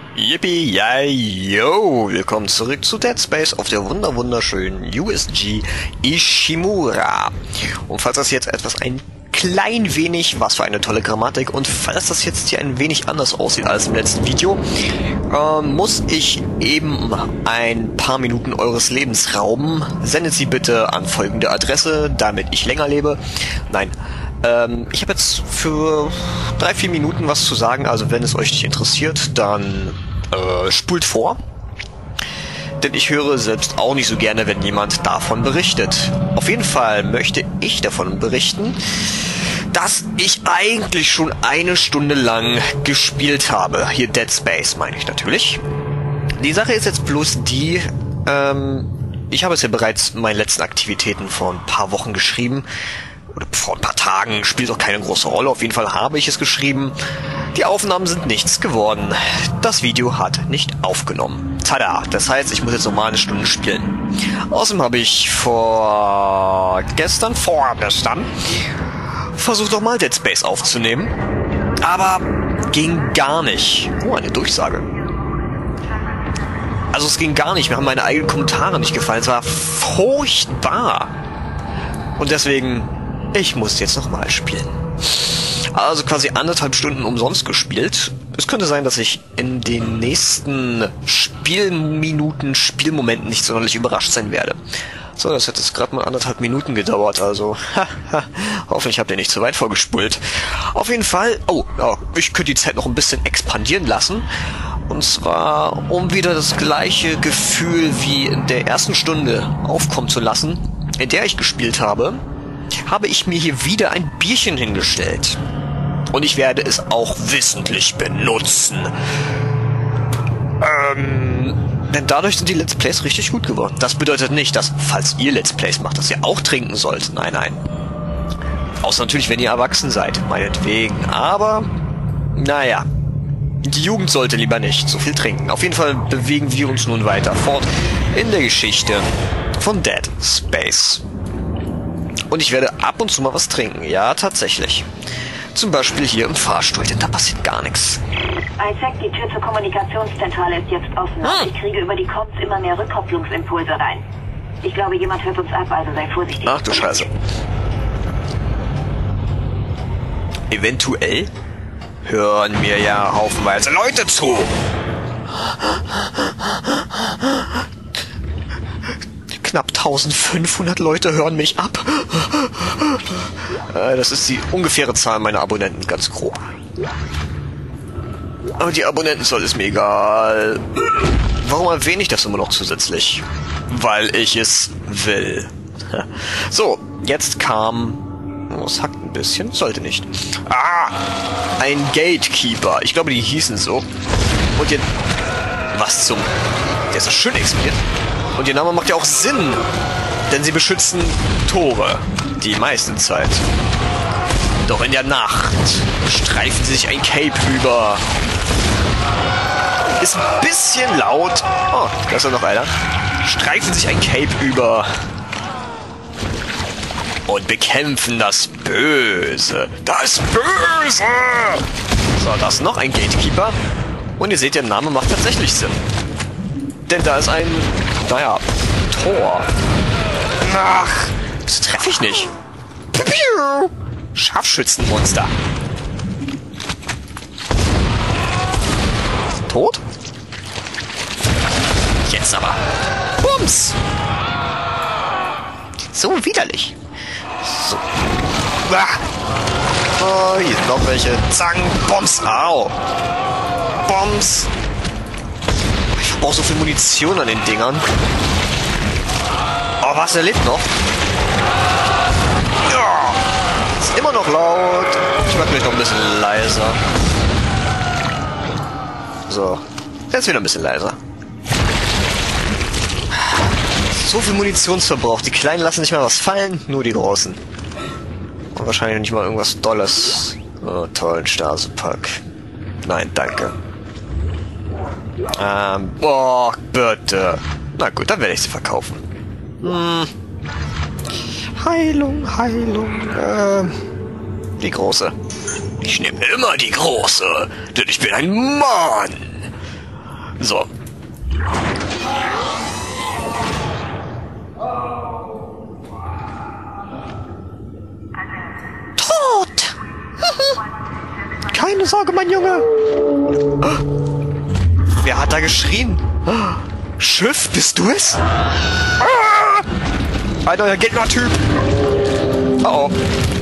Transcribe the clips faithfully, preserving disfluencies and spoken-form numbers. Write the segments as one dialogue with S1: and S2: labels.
S1: Yippie, yay, yo! Willkommen zurück zu Dead Space auf der wunder wunderschönen U S G Ishimura. Und falls das jetzt etwas ein klein wenig, was für eine tolle Grammatik, und falls das jetzt hier ein wenig anders aussieht als im letzten Video, äh, muss ich eben ein paar Minuten eures Lebens rauben. Sendet sie bitte an folgende Adresse, damit ich länger lebe. Nein. Ähm, ich habe jetzt für drei, vier Minuten was zu sagen, also wenn es euch nicht interessiert, dann äh, spult vor. Denn ich höre selbst auch nicht so gerne, wenn jemand davon berichtet. Auf jeden Fall möchte ich davon berichten, dass ich eigentlich schon eine Stunde lang gespielt habe. Hier Dead Space meine ich natürlich. Die Sache ist jetzt bloß die, ähm, ich habe es ja bereits in meinen letzten Aktivitäten vor ein paar Wochen geschrieben. Oder vor ein paar Tagen, spielt auch keine große Rolle. Auf jeden Fall habe ich es geschrieben. Die Aufnahmen sind nichts geworden. Das Video hat nicht aufgenommen. Tada! Das heißt, ich muss jetzt nochmal eine Stunde spielen. Außerdem habe ich vor gestern, vorgestern, versucht nochmal Dead Space aufzunehmen. Aber ging gar nicht. Oh, eine Durchsage. Also es ging gar nicht. Mir haben meine eigenen Kommentare nicht gefallen. Es war furchtbar. Und deswegen... Ich muss jetzt nochmal spielen. Also quasi anderthalb Stunden umsonst gespielt. Es könnte sein, dass ich in den nächsten Spielminuten, Spielmomenten nicht sonderlich überrascht sein werde. So, das hat jetzt gerade mal anderthalb Minuten gedauert, also hoffentlich habt ihr nicht zu weit vorgespult. Auf jeden Fall, oh, oh, ich könnte die Zeit noch ein bisschen expandieren lassen. Und zwar, um wieder das gleiche Gefühl wie in der ersten Stunde aufkommen zu lassen, in der ich gespielt habe, habe ich mir hier wieder ein Bierchen hingestellt. Und ich werde es auch wissentlich benutzen. Ähm, denn dadurch sind die Let's Plays richtig gut geworden. Das bedeutet nicht, dass, falls ihr Let's Plays macht, dass ihr auch trinken sollt. Nein, nein. Außer natürlich, wenn ihr erwachsen seid, meinetwegen. Aber, naja, die Jugend sollte lieber nicht so viel trinken. Auf jeden Fall bewegen wir uns nun weiter fort in der Geschichte von Dead Space. Und ich werde ab und zu mal was trinken. Ja, tatsächlich. Zum Beispiel hier im Fahrstuhl, denn da passiert gar nichts.
S2: Isaac, die Tür zur Kommunikationszentrale ist jetzt offen. Hm. Ich kriege über die Comms immer mehr Rückkopplungsimpulse rein. Ich glaube, jemand hört uns ab, also sei vorsichtig.
S1: Ach du Scheiße. Eventuell hören mir ja haufenweise Leute zu. Knapp eintausendfünfhundert Leute hören mich ab. Das ist die ungefähre Zahl meiner Abonnenten, ganz grob. Aber die Abonnenten soll es mir egal. Warum erwähne ich das immer noch zusätzlich? Weil ich es will. So, jetzt kam... Oh, es hackt ein bisschen, sollte nicht. Ah! Ein Gatekeeper. Ich glaube, die hießen so. Und jetzt... Was zum... Der ist so schön explodiert. Und ihr Name macht ja auch Sinn, denn sie beschützen Tore, die meiste Zeit. Doch in der Nacht streifen sie sich ein Cape über. Ist ein bisschen laut. Oh, da ist ja noch einer. Streifen sich ein Cape über. Und bekämpfen das Böse. Das Böse! So, da ist noch ein Gatekeeper. Und ihr seht, der Name macht tatsächlich Sinn. Denn da ist ein... Naja, Tor. Ach, das treffe ich nicht. Scharfschützenmonster. Tot? Jetzt aber. Bums. So widerlich. So. Ah. Oh, hier sind noch welche. Zang, Bums. Au. Bums. Ich brauche so viel Munition an den Dingern. Oh, was, er lebt noch? Ja. Ist immer noch laut. Ich mach mich noch ein bisschen leiser. So. Jetzt wieder ein bisschen leiser. So viel Munitionsverbrauch. Die Kleinen lassen nicht mal was fallen, nur die Großen. Und wahrscheinlich nicht mal irgendwas Dolles. Oh, toll, Stasepack. Nein, danke. Ähm, boah, bitte. Na gut, dann werde ich sie verkaufen. Hm. Heilung, Heilung, ähm. Die große. Ich nehme immer die große, denn ich bin ein Mann. So. Tot! Keine Sorge, mein Junge. Wer hat da geschrien? Schiff, bist du es? Ein neuer Gegner-Typ. Oh oh.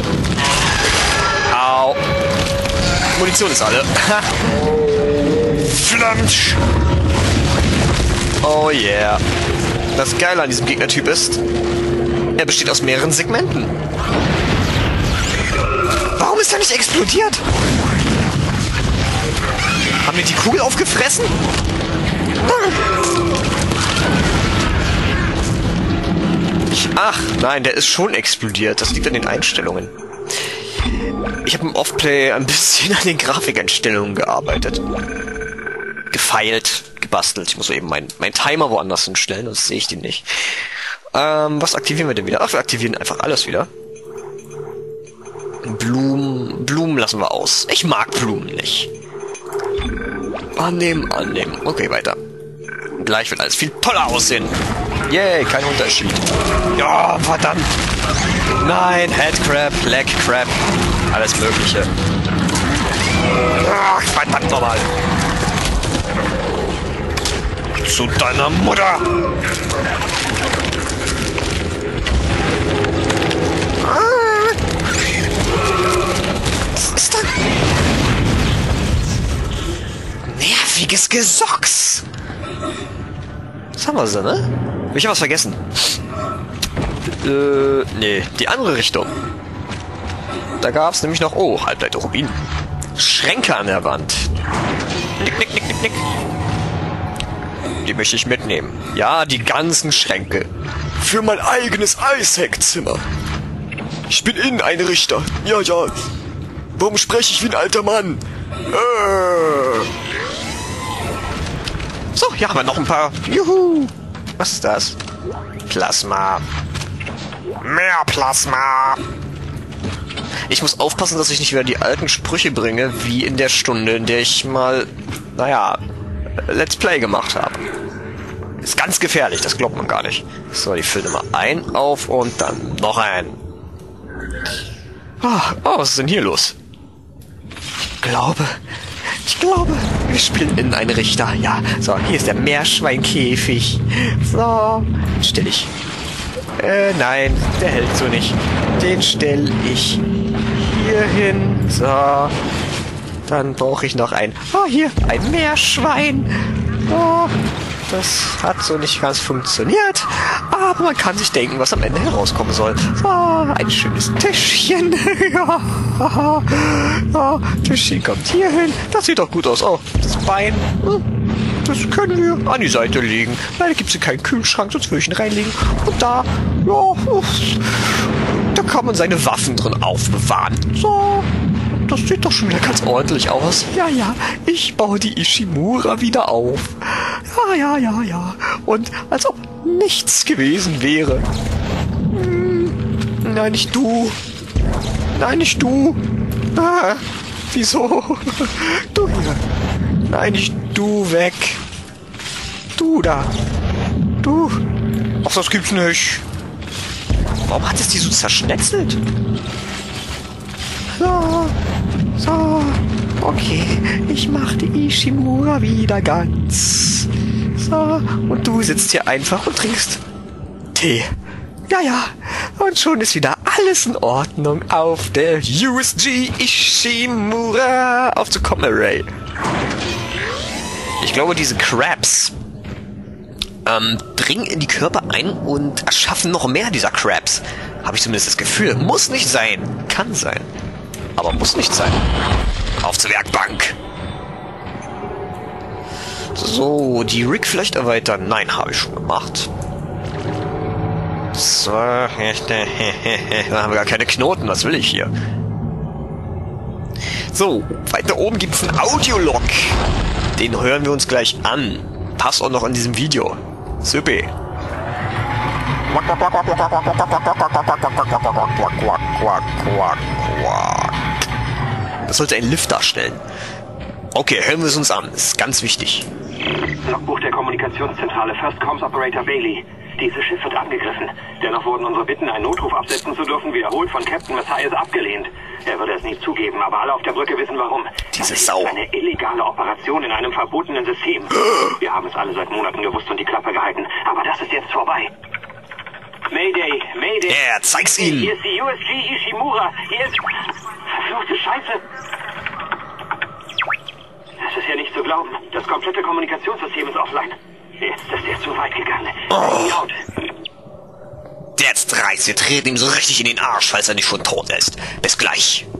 S1: Au. Munition ist alle. Flamsch. Oh yeah. Das Geile an diesem Gegnertyp ist, er besteht aus mehreren Segmenten. Warum ist er nicht explodiert? Haben wir die Kugel aufgefressen? Ach, nein, der ist schon explodiert. Das liegt an den Einstellungen. Ich habe im Offplay ein bisschen an den Grafikeinstellungen gearbeitet. Gefeilt, gebastelt. Ich muss so eben meinen mein Timer woanders hinstellen, sonst sehe ich den nicht. Ähm, was aktivieren wir denn wieder? Ach, wir aktivieren einfach alles wieder. Blumen, Blumen lassen wir aus. Ich mag Blumen nicht. Annehmen, annehmen. Okay, weiter. Gleich wird alles viel toller aussehen. Yay, kein Unterschied. Ja, verdammt. Nein, Headcrab, Legcrab, alles Mögliche. Ach, verdammt nochmal. Zu deiner Mutter. Was ist da? Nerviges Gesocks. Was haben wir so, ne? Hab ich was vergessen? Äh, nee, die andere Richtung. Da gab's nämlich noch, oh, halbleiter Rubin. Schränke an der Wand. Nick, nick, nick, nick, nick. Die möchte ich mitnehmen. Ja, die ganzen Schränke. Für mein eigenes Eisheckzimmer. Ich bin Inneneinrichter. Ja, ja. Warum spreche ich wie ein alter Mann? Äh. So, hier haben wir noch ein paar. Juhu. Was ist das? Plasma. Mehr Plasma. Ich muss aufpassen, dass ich nicht wieder die alten Sprüche bringe, wie in der Stunde, in der ich mal, naja, Let's Play gemacht habe. Ist ganz gefährlich, das glaubt man gar nicht. So, die füllen immer ein auf und dann noch ein. Oh, oh, was ist denn hier los? Ich glaube, ich glaube, wir spielen in einen Richter. Ja, so, hier ist der Meerschweinkäfig. So, den stelle ich. Äh, nein, der hält so nicht. Den stelle ich hier hin. So. Dann brauche ich noch ein... Oh, hier, ein Meerschwein. Oh, das hat so nicht ganz funktioniert. Aber man kann sich denken, was am Ende herauskommen soll. So, ein schönes Tischchen. Ja, ja, Tischchen kommt hier hin. Das sieht doch gut aus. Oh, das Bein. Das können wir an die Seite legen. Leider gibt es hier keinen Kühlschrank, sonst würde ich ihn reinlegen. Und da, ja, da kann man seine Waffen drin aufbewahren. So, das sieht doch schon wieder ganz ordentlich aus. Ja, ja, ich baue die Ishimura wieder auf. Ja, ja, ja, ja. Und als ob nichts gewesen wäre. Hm, nein, nicht du. Nein, nicht du. Ah, wieso? Du hier. Nein, nicht du, weg. Du da. Du. Ach, das gibt's nicht. Warum hat es die so zerschnetzelt? So. So. Okay. Ich mach die Ishimura wieder ganz. So. Und du sitzt hier einfach und trinkst Tee. Ja, ja. Und schon ist wieder alles in Ordnung auf der U S G Ishimura aufzukommen, Array. Ich glaube, diese Crabs ähm, dringen in die Körper ein und erschaffen noch mehr dieser Crabs. Habe ich zumindest das Gefühl. Muss nicht sein. Kann sein. Aber muss nicht sein. Auf zur Werkbank. So, die Rig vielleicht erweitern. Nein, habe ich schon gemacht. So, da haben wir gar keine Knoten. Was will ich hier? So, weiter oben gibt es einen Audiolog. Den hören wir uns gleich an. Passt auch noch in diesem Video. Super. Das sollte ein Lift darstellen. Okay, hören wir es uns an. Das ist ganz wichtig.
S3: Logbuch der Kommunikationszentrale, First Comms Operator Bailey. Dieses Schiff wird angegriffen. Dennoch wurden unsere Bitten, einen Notruf absetzen zu dürfen, wiederholt von Captain Messias abgelehnt. Er würde es nie zugeben, aber alle auf der Brücke wissen warum.
S1: Diese
S3: das
S1: Sau.
S3: ist eine illegale Operation in einem verbotenen System. Wir haben es alle seit Monaten gewusst und die Klappe gehalten. Aber das ist jetzt vorbei. Mayday, Mayday.
S1: Ja, yeah, zeig's ihm.
S3: Hier ist die U S G Ishimura. Hier ist... Verfluchte Scheiße. Das ist ja nicht zu glauben. Das komplette Kommunikationssystem ist offline. Jetzt ist er zu weit gegangen.
S1: Oh. Jetzt reißt, wir treten ihm so richtig in den Arsch, falls er nicht schon tot ist. Bis gleich.